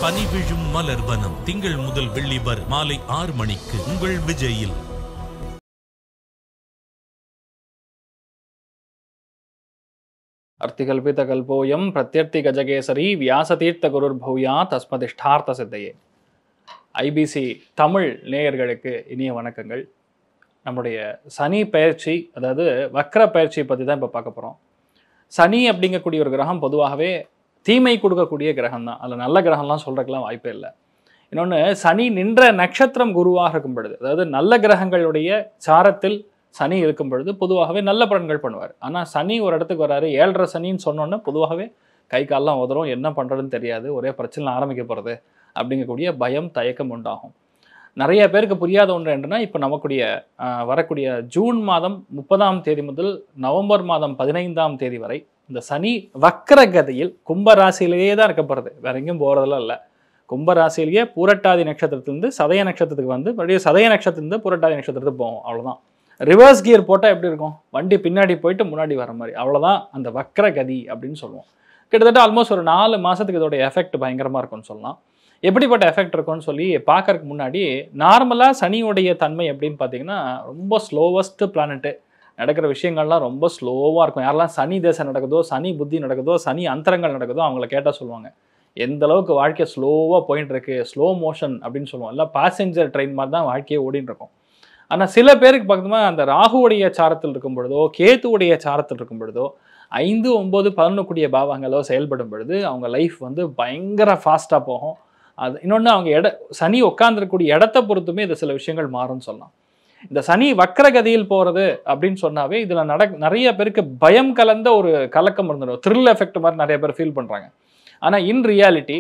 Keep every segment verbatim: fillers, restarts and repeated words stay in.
பனி விழும் மலர் வனம் திங்கள் முதல் வெள்ளி வரை மாலை ஆறு மணிக்கு உங்கள் விஜயில். அர்த்திகல்பித கல்போயம் பிரத்யர்த்தி கஜகேசரி வியாசதீர்த்த குருர் பௌயா தஸ்மதிஷ்டார்த்த சித்தையே. ஐபிசி தமிழ் நேயர்களுக்கு இனிய வணக்கங்கள். நம்முடைய சனி பயிற்சி, அதாவது வக்ர பயிற்சி பற்றி தான் இப்போ பார்க்க போகிறோம். சனி அப்படிங்கக்கூடிய ஒரு கிரகம் பொதுவாகவே தீமை கொடுக்கக்கூடிய கிரகம் தான். அதில் நல்ல கிரகம்லாம் சொல்கிறதுக்கெல்லாம் வாய்ப்பே இல்லை. இன்னொன்று, சனி நின்ற நட்சத்திரம் குருவாக இருக்கும் பொழுது, அதாவது நல்ல கிரகங்களுடைய சாரத்தில் சனி இருக்கும் பொழுது பொதுவாகவே நல்ல பலன்கள் பண்ணுவார். ஆனால் சனி ஒரு இடத்துக்கு வராரு, ஏழரை சனின்னு சொன்னோன்னே பொதுவாகவே கை காலெலாம் உதறும், என்ன பண்ணுறதுன்னு தெரியாது, ஒரே பிரச்சனை ஆரம்பிக்க போகிறது அப்படிங்கக்கூடிய பயம் தயக்கம் உண்டாகும். நிறைய பேருக்கு புரியாத ஒன்று என்னன்னா, இப்போ நமக்குடைய வரக்கூடிய ஜூன் மாதம் முப்பதாம் தேதி முதல் நவம்பர் மாதம் பதினைந்தாம் தேதி வரை இந்த சனி வக்ரகதியில் கும்பராசியிலேயே தான் இருக்க போகிறது, வேற எங்கேயும் போகிறதெல்லாம் இல்லை. கும்பராசிலேயே பூரட்டாதி நட்சத்திரத்திலிருந்து சதய நட்சத்திரத்துக்கு வந்து மறுபடியும் சதய நட்சத்திரத்திலிருந்து பூரட்டாதி நட்சத்திரத்துக்கு போகும். அவ்வளோதான். ரிவர்ஸ் கியர் போட்டால் எப்படி இருக்கும், வண்டி பின்னாடி போயிட்டு முன்னாடி வர மாதிரி, அவ்வளோதான் அந்த வக்ரகதி அப்படின்னு சொல்லுவோம். கிட்டத்தட்ட ஆல்மோஸ்ட் ஒரு நாலு மாதத்துக்கு இதோட எஃபெக்ட் பயங்கரமாக இருக்கும்னு சொல்லலாம். எப்படிப்பட்ட எஃபெக்ட் இருக்கும்னு சொல்லி பார்க்கறதுக்கு முன்னாடி, நார்மலாக சனியோடைய தன்மை எப்படின்னு பார்த்தீங்கன்னா, ரொம்ப ஸ்லோவஸ்ட் பிளானட்டு, நடக்கிற விஷயங்கள்லாம் ரொம்ப ஸ்லோவாக இருக்கும். யாரெல்லாம் சனி தேசம் நடக்குதோ, சனி புத்தி நடக்குதோ, சனி அந்தரங்கள் நடக்குதோ அவங்கள கேட்டால் சொல்லுவாங்க, எந்த அளவுக்கு வாழ்க்கை ஸ்லோவாக போயிட்டு இருக்கு, ஸ்லோ மோஷன் அப்படின்னு சொல்லுவோம். இல்லை பேசஞ்சர் ட்ரெயின் மாதிரி தான் வாழ்க்கையை ஓடின்னு இருக்கும். ஆனால் சில பேருக்கு பார்த்தோம்னா அந்த ராகுவுடைய சாரத்தில் இருக்கும் பொழுதோ, கேத்துவுடைய சாரத்தில் இருக்கும் பொழுதோ, ஐந்து ஒம்பது பதினொன்று கூடிய பாவங்களோ செயல்படும் பொழுது அவங்க லைஃப் வந்து பயங்கர ஃபாஸ்ட்டாக போகும். அது இன்னொன்று, அவங்க இட சனி உட்காந்துருக்கக்கூடிய இடத்த பொறுத்துமே இது சில விஷயங்கள் மாறும்னு சொல்லலாம். இந்த சனி வக்ரகதியில் போகிறது அப்படின்னு சொன்னாவே இதில் நட நிறைய பேருக்கு பயம் கலந்த ஒரு கலக்கம் இருந்துடும், த்ரில் எஃபெக்ட் மாதிரி நிறைய பேர் ஃபீல் பண்ணுறாங்க. ஆனால் இன் ரியாலிட்டி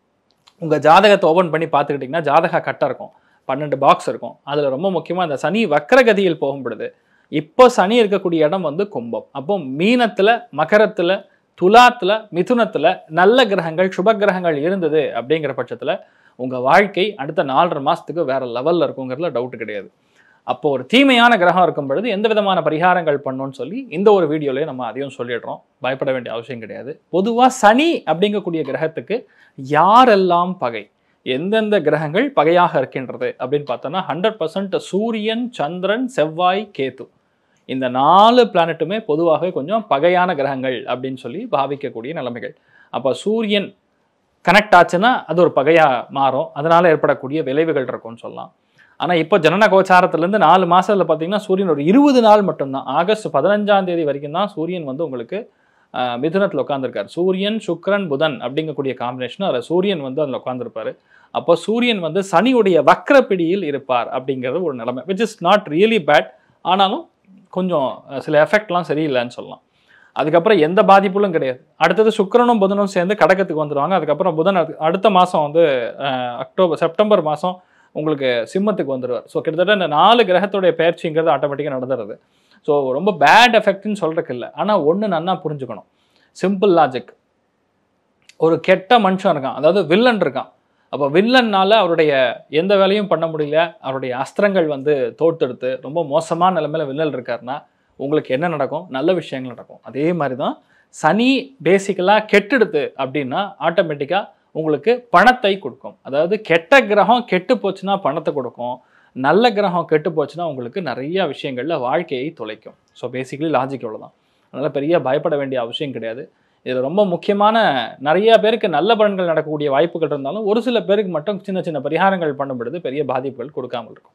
உங்கள் ஜாதகத்தை ஓப்பன் பண்ணி பார்த்துக்கிட்டிங்கன்னா ஜாதக கட்டாக இருக்கும், பன்னெண்டு பாக்ஸ் இருக்கும். அதில் ரொம்ப முக்கியமாக இந்த சனி வக்ரகதியில் போகும்பொழுது இப்போ சனி இருக்கக்கூடிய இடம் வந்து கும்பம். அப்போ மீனத்தில், மகரத்தில், துலாத்தில், மிதுனத்தில் நல்ல கிரகங்கள் சுப கிரகங்கள் இருந்தது அப்படிங்கிற பட்சத்தில் உங்கள் வாழ்க்கை அடுத்த நாலரை மாதத்துக்கு வேறு லெவலில் இருக்குங்கிறதுல டவுட் கிடையாது. அப்போ ஒரு தீமையான கிரகம் இருக்கும் பொழுது எந்த விதமான பரிகாரங்கள் பண்ணணும்னு சொல்லி இந்த ஒரு வீடியோலேயே நம்ம அதையும் சொல்லிடுறோம். பயப்பட வேண்டிய அவசியம் கிடையாது. பொதுவாக சனி அப்படிங்கக்கூடிய கிரகத்துக்கு யாரெல்லாம் பகை, எந்தெந்த கிரகங்கள் பகையாக இருக்கின்றது அப்படின்னு பார்த்தோன்னா, ஹண்ட்ரட் பர்சன்ட் சூரியன், சந்திரன், செவ்வாய், கேத்து, இந்த நாலு பிளானட்டுமே பொதுவாகவே கொஞ்சம் பகையான கிரகங்கள் அப்படின்னு சொல்லி பாவிக்கக்கூடிய நிலைமைகள். அப்போ சூரியன் கனெக்ட் ஆச்சுன்னா அது ஒரு பகையாக மாறும், அதனால் ஏற்படக்கூடிய விளைவுகள் இருக்கும்னு சொல்லலாம். ஆனால் இப்போ ஜனன கோச்சாரத்துலேருந்து நாலு மாதத்தில் பார்த்தீங்கன்னா சூரியன் ஒரு இருபது நாள் மட்டும்தான், ஆகஸ்ட் பதினஞ்சாம் தேதி வரைக்கும் தான் சூரியன் வந்து உங்களுக்கு மிதுனத்தில் உட்காந்துருக்கார். சூரியன், சுக்கிரன், புதன் அப்படிங்கக்கூடிய காம்பினேஷன், அதில் சூரியன் வந்து அதில் உட்காந்துருப்பார். அப்போ சூரியன் வந்து சனியுடைய வக்ரப்பிடியில் இருப்பார் அப்படிங்கிறது ஒரு நிலைமை, which is not really bad. ஆனாலும் கொஞ்சம் சில எஃபெக்ட்லாம் சரியில்லைன்னு சொல்லலாம். அதுக்கப்புறம் எந்த பாதிப்புகளும் கிடையாது. அடுத்தது சுக்கிரனும் புதனும் சேர்ந்து கடகத்துக்கு வந்துடுவாங்க. அதுக்கப்புறம் புதன் அடுத்த மாதம் வந்து அக்டோபர் செப்டம்பர் மாதம் உங்களுக்கு சிம்மத்துக்கு வந்துடுவார். ஸோ கிட்டத்தட்ட இந்த நாலு கிரகத்துடைய பயிற்சிங்கிறது ஆட்டோமேட்டிக்காக நடந்துடுறது. ஸோ ரொம்ப பேட் எஃபெக்ட்னு சொல்கிறதுக்கு இல்லை. ஆனால் ஒன்று நன்னா புரிஞ்சுக்கணும், சிம்பிள் லாஜிக். ஒரு கெட்ட மனுஷன் இருக்கான், அதாவது வில்லன் இருக்கான். அப்போ வில்லன்னால அவருடைய எந்த வேலையும் பண்ண முடியல, அவருடைய அஸ்திரங்கள் வந்து தோட்டெடுத்து ரொம்ப மோசமான நிலைமையில வில்லல் இருக்காருன்னா உங்களுக்கு என்ன நடக்கும், நல்ல விஷயங்கள் நடக்கும். அதே மாதிரி தான் சனி பேசிக்கலாக கெட்டெடுத்து அப்படின்னா ஆட்டோமேட்டிக்காக உங்களுக்கு பணத்தை கொடுக்கும். அதாவது கெட்ட கிரகம் கெட்டு போச்சுன்னா பணத்தை கொடுக்கும், நல்ல கிரகம் கெட்டு போச்சுன்னா உங்களுக்கு நிறைய விஷயங்களில் வாழ்க்கையை தொலைக்கும். ஸோ பேசிக்கலி லாஜிக் அவ்வளோதான். அதனால் பெரிய பயப்பட வேண்டிய அவசியம் கிடையாது. இதில் ரொம்ப முக்கியமான, நிறைய பேருக்கு நல்ல பலன்கள் நடக்கக்கூடிய வாய்ப்புகள் இருந்தாலும் ஒரு சில பேருக்கு மட்டும் சின்ன சின்ன பரிகாரங்கள் பண்ணும்பொழுது பெரிய பாதிப்புகள் கொடுக்காமல் இருக்கும்.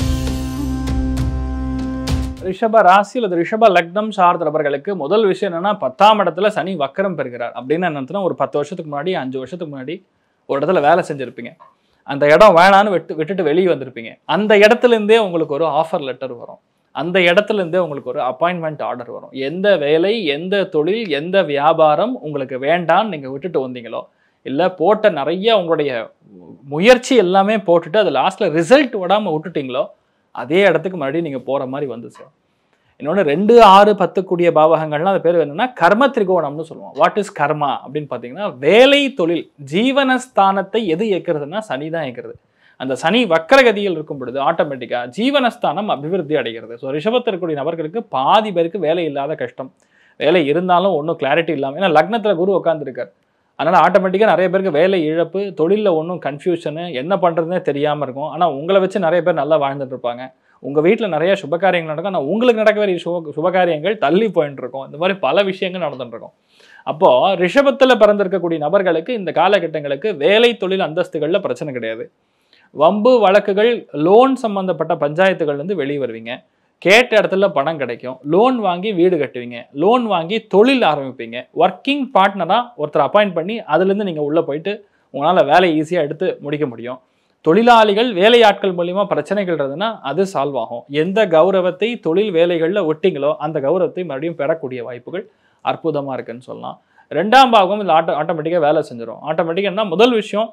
ரிஷப ராசி அல்லது ரிஷப லக்னம் சார்ந்தவர்களுக்கு முதல் விஷயம் என்னன்னா, பத்தாம் இடத்துல சனி வக்கரம் பெறுகிறார். அப்படின்னு என்னன்னா, ஒரு பத்து வருஷத்துக்கு முன்னாடி அஞ்சு வருஷத்துக்கு முன்னாடி ஒரு இடத்துல வேலை செஞ்சிருப்பீங்க, அந்த இடம் வேணான்னு விட்டு விட்டுட்டு வெளியே வந்திருப்பீங்க. அந்த இடத்துல இருந்தே உங்களுக்கு ஒரு ஆஃபர் லெட்டர் வரும், அந்த இடத்துல இருந்தே உங்களுக்கு ஒரு அப்பாயின்மெண்ட் ஆர்டர் வரும். எந்த வேலை, எந்த தொழில், எந்த வியாபாரம் உங்களுக்கு வேண்டான்னு நீங்கள் விட்டுட்டு வந்தீங்களோ, இல்லை போட்ட நிறைய உங்களுடைய முயற்சி எல்லாமே போட்டுட்டு அது லாஸ்ட்டில் ரிசல்ட் விடாமல் விட்டுட்டீங்களோ, அதே இடத்துக்கு மறுபடியும் நீங்கள் போகிற மாதிரி வந்து சார். இன்னொன்று, ரெண்டு ஆறு பத்து கூடிய பாவகங்கள்லாம் அது பேர் என்னன்னா கர்ம திரிகோணம்னு சொல்லுவோம். வாட் இஸ் கர்மா அப்படின்னு பார்த்தீங்கன்னா, வேலை, தொழில், ஜீவனஸ்தானத்தை எது இயக்கிறதுனா சனி தான் இயக்கிறது. அந்த சனி வக்கரகதியில் இருக்கும் பொழுது ஆட்டோமேட்டிக்காக ஜீவனஸ்தானம் அபிவிருத்தி அடைகிறது. ஸோ ரிஷபத்தில் இருக்கக்கூடிய நபர்களுக்கு பாதி பேருக்கு வேலை இல்லாத கஷ்டம், வேலை இருந்தாலும் ஒன்றும் கிளாரிட்டி இல்லாமல், ஏன்னா லக்னத்தில் குரு உட்காந்துருக்கார். அதனால் ஆட்டோமேட்டிக்காக நிறைய பேருக்கு வேலை இழப்பு, தொழிலில் ஒன்றும் கன்ஃபியூஷனு, என்ன பண்ணுறதுனே தெரியாமல் இருக்கும். ஆனால் உங்களை வச்சு நிறைய பேர் நல்லா வாழ்ந்துட்டு இருப்பாங்க. உங்கள் வீட்டில் நிறைய சுபகாரியங்கள் நடக்கும். ஆனால் உங்களுக்கு நடக்க வேண்டிய சுப சுபகாரியங்கள் தள்ளி போயிட்டு இருக்கும். இந்த மாதிரி பல விஷயங்கள் நடந்துட்டு இருக்கும். அப்போது ரிஷபத்தில் பிறந்திருக்கக்கூடிய நபர்களுக்கு இந்த காலகட்டங்களுக்கு வேலை தொழில் அந்தஸ்துகளில் பிரச்சனை கிடையாது. வம்பு வழக்குகள், லோன் சம்பந்தப்பட்ட பஞ்சாயத்துகள்லேருந்து வெளியே வருவீங்க. கேட்ட இடத்துல பணம் கிடைக்கும். லோன் வாங்கி வீடு கட்டுவீங்க. லோன் வாங்கி தொழில் ஆரம்பிப்பீங்க. ஒர்க்கிங் பார்ட்னராக ஒருத்தர் அப்பாயிண்ட் பண்ணி அதுலேருந்து நீங்கள் உள்ளே போயிட்டு உங்களால் வேலையை ஈஸியாக எடுத்து முடிக்க முடியும். தொழிலாளிகள் வேலையாட்கள் மூலிமா பிரச்சனைகள் இருந்ததுன்னா அது சால்வ் ஆகும். எந்த கௌரவத்தை தொழில் வேலைகளில் ஒட்டிங்களோ அந்த கௌரவத்தை மறுபடியும் பெறக்கூடிய வாய்ப்புகள் அற்புதமாக இருக்குன்னு சொல்லலாம். ரெண்டாம் பாகம் இல்லை ஆட்டோ ஆட்டோமேட்டிக்காக வேலை செஞ்சிடும். ஆட்டோமேட்டிக்காக முதல் விஷயம்,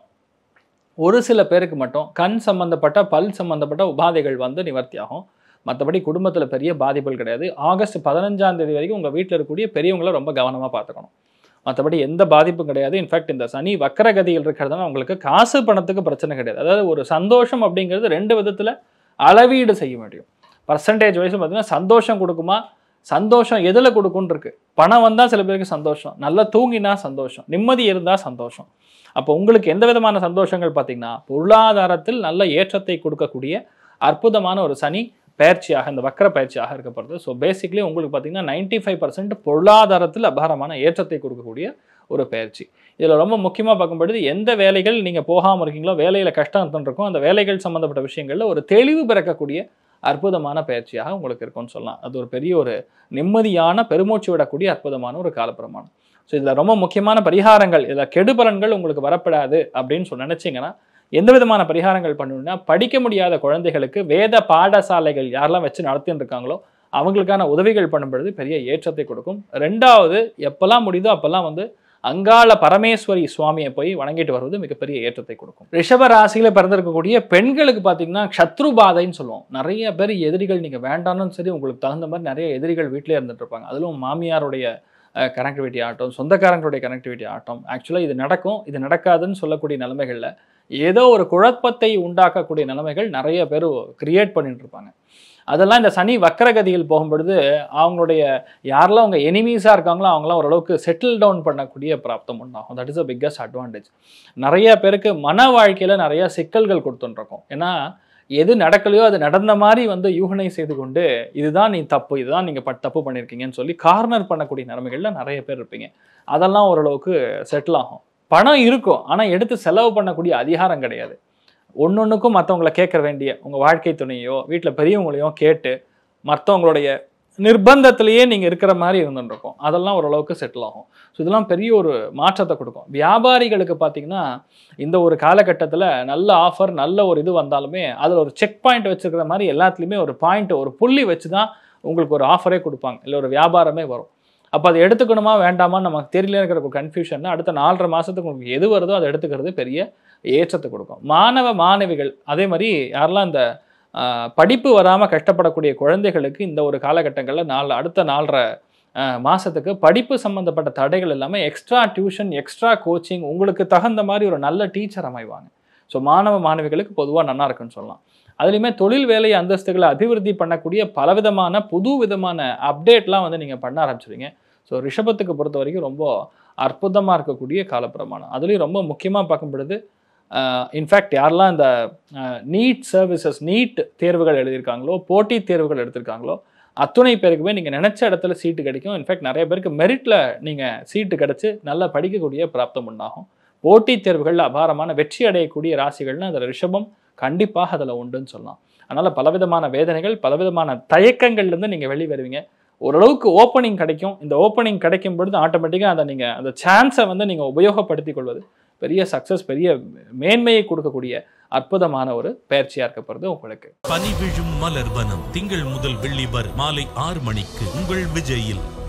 ஒரு சில பேருக்கு மட்டும் கண் சம்பந்தப்பட்ட பல் சம்பந்தப்பட்ட உபாதைகள் வந்து நிவர்த்தி ஆகும். மற்றபடி குடும்பத்தில் பெரிய பாதிப்புகள் கிடையாது. ஆகஸ்ட் பதினஞ்சாம் தேதி வரைக்கும் உங்கள் வீட்டில் இருக்கக்கூடிய பெரியவங்களை ரொம்ப கவனமாக பார்த்துக்கணும். மற்றபடி எந்த பாதிப்பும் கிடையாது. இன்ஃபேக்ட் இந்த சனி வக்கரகதியில் இருக்கிறதுனால உங்களுக்கு காசு பணத்துக்கு பிரச்சனை கிடையாது. அதாவது ஒரு சந்தோஷம் அப்படிங்கிறது ரெண்டு விதத்தில் அளவீடு செய்ய முடியும். பர்சன்டேஜ் வைஸ் பார்த்தீங்கன்னா சந்தோஷம் கொடுக்குமா, சந்தோஷம் எதில் கொடுக்குன்னு இருக்கு. பணம் வந்தால் சில பேருக்கு சந்தோஷம், நல்லா தூங்கினா சந்தோஷம், நிம்மதி இருந்தால் சந்தோஷம். அப்போ உங்களுக்கு எந்த விதமான சந்தோஷங்கள் பார்த்தீங்கன்னா பொருளாதாரத்தில் நல்ல ஏற்றத்தை கொடுக்கக்கூடிய அற்புதமான ஒரு சனி பயிற்சியாக, இந்த வக்கர பயிற்சியாக இருக்கப்படுது. ஸோ பேசிக்லி உங்களுக்கு பார்த்தீங்கன்னா நைன்டி ஃபைவ் பர்சன்ட் பொருளாதாரத்தில் அபாரமான ஏற்றத்தை கொடுக்கக்கூடிய ஒரு பயிற்சி. இதில் ரொம்ப முக்கியமாக பார்க்கும்பொழுது எந்த வேலைகள் நீங்கள் போகாமல் இருக்கீங்களோ, வேலையில் கஷ்டம் இருக்கும், அந்த வேலைகள் சம்மந்தப்பட்ட விஷயங்களில் ஒரு தெளிவு பிறக்கக்கூடிய அற்புதமான பயிற்சியாக உங்களுக்கு இருக்கும்னு சொல்லலாம். அது ஒரு பெரிய ஒரு நிம்மதியான பெருமூச்சு விடக்கூடிய அற்புதமான ஒரு காலப்பிரமாணம். ஸோ இதில் ரொம்ப முக்கியமான பரிகாரங்கள், இதில் கெடுபலன்கள் உங்களுக்கு வரப்படாது அப்படின்னு சொல்லி நினச்சிங்கன்னா எந்த விதமான பரிகாரங்கள் பண்ணணும்னா, படிக்க முடியாத குழந்தைகளுக்கு வேத பாடசாலைகள் யாரெல்லாம் வச்சு நடத்தின்னு இருக்காங்களோ அவங்களுக்கான உதவிகள் பண்ணும்பொழுது பெரிய ஏற்றத்தை கொடுக்கும். ரெண்டாவது, எப்பெல்லாம் முடியுதோ அப்பெல்லாம் வந்து அங்காள பரமேஸ்வரி சுவாமியை போய் வணங்கிட்டு வருவது மிகப்பெரிய ஏற்றத்தை கொடுக்கும். ரிஷப ராசியில பிறந்திருக்கக்கூடிய பெண்களுக்கு பார்த்தீங்கன்னா சத்ரு பாதைன்னு சொல்லுவோம். நிறைய பேர் எதிரிகள், நீங்கள் வேண்டாம்னு சரி உங்களுக்கு தகுந்த மாதிரி நிறைய எதிரிகள் வீட்டிலே இருந்துட்டு இருப்பாங்க. அதிலும் மாமியாருடைய கனெக்டிவிட்டி ஆகட்டும், சொந்தக்காரங்களுடைய கனெக்டிவிட்டி ஆகட்டும், ஆக்சுவலாக இது நடக்கும் இது நடக்காதுன்னு சொல்லக்கூடிய நிலைமைகளில் ஏதோ ஒரு குழப்பத்தை உண்டாக்கக்கூடிய நிலைமைகள் நிறைய பேர் கிரியேட் பண்ணிட்டு இருப்பாங்க. அதெல்லாம் இந்த சனி வக்கரகதியில் போகும்பொழுது அவங்களுடைய யாரெல்லாம் அவங்க எனிமீஸாக இருக்காங்களோ அவங்களாம் ஓரளவுக்கு செட்டில் டவுன் பண்ணக்கூடிய பிராப்தம் உண்டாகும். That is a biggest advantage. நிறைய பேருக்கு மன வாழ்க்கையில் நிறைய சிக்கல்கள் கொடுத்துட்டுருக்கோம். ஏன்னா எது நடக்கலையோ அது நடந்த மாதிரி வந்து யூகனை செய்து கொண்டு இதுதான் நீ தப்பு, இதுதான் நீங்கள் பட் தப்பு பண்ணியிருக்கீங்கன்னு சொல்லி கார்னர் பண்ணக்கூடிய நிலைமைகளில் நிறைய பேர் இருப்பீங்க. அதெல்லாம் ஓரளவுக்கு செட்டில் ஆகும். பணம் இருக்கும், ஆனால் எடுத்து செலவு பண்ணக்கூடிய அதிகாரம் கிடையாது. ஒன்று ஒன்றுக்கும் மற்றவங்களை கேட்க வேண்டிய உங்கள் வாழ்க்கை துணையோ வீட்டில் பெரியவங்களையோ கேட்டு மற்றவங்களுடைய நிர்பந்தத்திலேயே நீங்கள் இருக்கிற மாதிரி இருந்துருக்கும். அதெல்லாம் ஓரளவுக்கு செட்டில் ஆகும். ஸோ இதெல்லாம் பெரிய ஒரு மாற்றத்தை கொடுக்கும். வியாபாரிகளுக்கு பார்த்தீங்கன்னா இந்த ஒரு காலகட்டத்தில் நல்ல ஆஃபர், நல்ல ஒரு இது வந்தாலுமே அதில் ஒரு செக் பாயிண்ட் வச்சுருக்கிற மாதிரி எல்லாத்துலேயுமே ஒரு பாயிண்ட், ஒரு புள்ளி வச்சு தான் உங்களுக்கு ஒரு ஆஃபரே கொடுப்பாங்க, இல்லை ஒரு வியாபாரமே வரும். அப்போ அதை எடுத்துக்கணுமா வேண்டாமான்னு நமக்கு தெரியல இருக்கிற ஒரு கன்ஃபியூஷன். அடுத்த நாலரை மாதத்துக்கு உங்களுக்கு எது வருதோ அதை எடுத்துக்கிறது பெரிய ஏற்றத்தை கொடுக்கும். மாணவ மாணவிகள் அதே மாதிரி யாரெல்லாம் இந்த படிப்பு வராமல் கஷ்டப்படக்கூடிய குழந்தைகளுக்கு இந்த ஒரு காலகட்டங்களில் நாலு அடுத்த நாலரை மாதத்துக்கு படிப்பு சம்மந்தப்பட்ட தடைகள் எல்லாமே எக்ஸ்ட்ரா டியூஷன், எக்ஸ்ட்ரா கோச்சிங், உங்களுக்கு தகுந்த மாதிரி ஒரு நல்ல டீச்சர் அமைவாங்க. ஸோ மாணவ மாணவிகளுக்கு பொதுவாக நல்லா இருக்குன்னு சொல்லலாம். அதுலேயுமே தொழில் வேலை அந்தஸ்துகளை அபிவிருத்தி பண்ணக்கூடிய பலவிதமான புது விதமான அப்டேட்லாம் வந்து நீங்கள் பண்ண ஆரம்பிச்சிருங்க. ஸோ ரிஷபத்துக்கு பொறுத்த வரைக்கும் ரொம்ப அற்புதமாக இருக்கக்கூடிய காலப்பிரமாணம். அதுலேயும் ரொம்ப முக்கியமாக பார்க்கும் பொழுது இன்ஃபேக்ட் யாரெல்லாம் இந்த நீட் சர்வீசஸ், நீட் தேர்வுகள் எழுதியிருக்காங்களோ, போட்டித் தேர்வுகள் எடுத்திருக்காங்களோ அத்துணை பேருக்குமே நீங்கள் நினச்ச இடத்துல சீட்டு கிடைக்கும். இன்ஃபேக்ட் நிறைய பேருக்கு மெரிட்டில் நீங்கள் சீட்டு கிடச்சி நல்லா படிக்கக்கூடிய பிராப்தம் உண்டாகும். போட்டித் தேர்வுகளில் அபாரமான வெற்றி அடையக்கூடிய ராசிகள்னு அதில் ரிஷபம் கண்டிப்பாக அதில் உண்டுன்னு சொல்லலாம். அதனால் பலவிதமான வேதனைகள், பலவிதமான தயக்கங்கள்லேருந்து நீங்கள் வெளியே வருவீங்க. ஓரளவுக்கு ஓப்பனிங் கிடைக்கும். இந்த ஓப்பனிங் கிடைக்கும் பொழுது ஆட்டோமேட்டிக்காக அதை நீங்கள் அந்த சான்ஸை வந்து நீங்கள் உபயோகப்படுத்தி கொள்வது பெரிய சக்ஸஸ், பெரிய மேன்மையை கொடுக்கக்கூடிய அற்புதமான ஒரு பயிற்சியாக இருக்கப்படுது உங்களுக்கு. பனி விழும் மலர்வனம் திங்கள் முதல் வெள்ளி வரை மாலை ஆறு மணிக்கு உங்கள் விஜயில்.